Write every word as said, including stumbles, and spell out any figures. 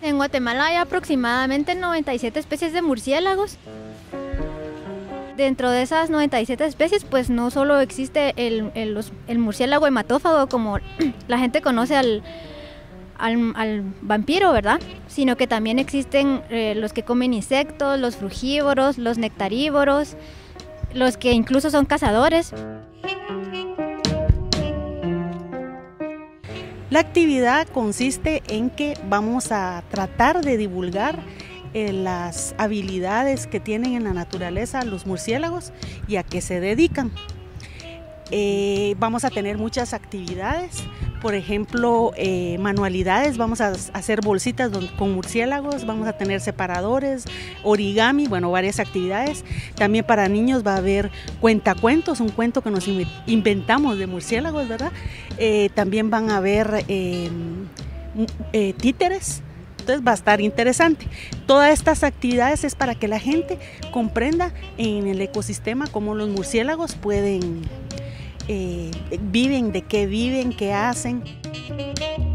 En Guatemala hay aproximadamente noventa y siete especies de murciélagos. Dentro de esas noventa y siete especies, pues no solo existe el, el, los- el murciélago hematófago, como la gente conoce al, al, al vampiro, ¿verdad? Sino que también existen eh, los que comen insectos, los frugívoros, los nectarívoros, los que incluso son cazadores. La actividad consiste en que vamos a tratar de divulgar eh, las habilidades que tienen en la naturaleza los murciélagos y a qué se dedican. Eh, vamos a tener muchas actividades, por ejemplo, eh, manualidades, vamos a hacer bolsitas con murciélagos, vamos a tener separadores, origami, bueno, varias actividades. También para niños va a haber cuentacuentos, un cuento que nos inventamos de murciélagos, ¿verdad? Eh, también van a haber eh, eh, títeres. Entonces va a estar interesante. Todas estas actividades es para que la gente comprenda en el ecosistema cómo los murciélagos pueden, eh, viven, de qué viven, qué hacen.